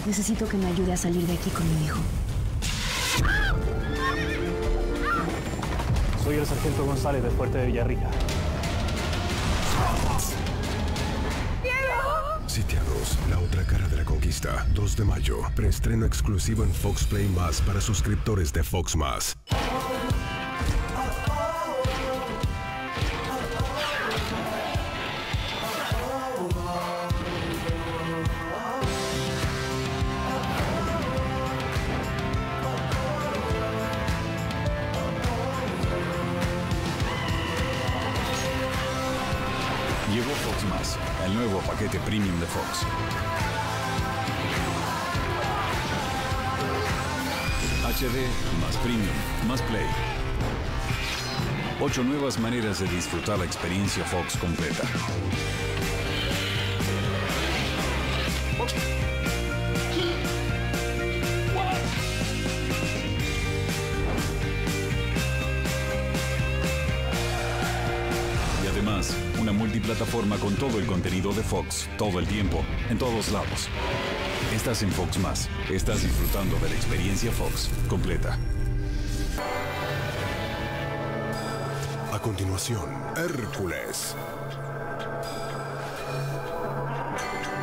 Necesito que me ayude a salir de aquí con mi hijo. Soy el sargento González del fuerte de Villarrica. Sitiados, la otra cara de la conquista. 2 de mayo, preestreno exclusivo en Fox Play Más para suscriptores de Fox Más. Llegó Fox Más, el nuevo paquete premium de Fox. HD más Premium más Play. 8 nuevas maneras de disfrutar la experiencia Fox completa. Y además, una multiplataforma con todo el contenido de Fox, todo el tiempo, en todos lados. Estás en Fox Más. Estás disfrutando de la experiencia Fox completa. A continuación, Hércules.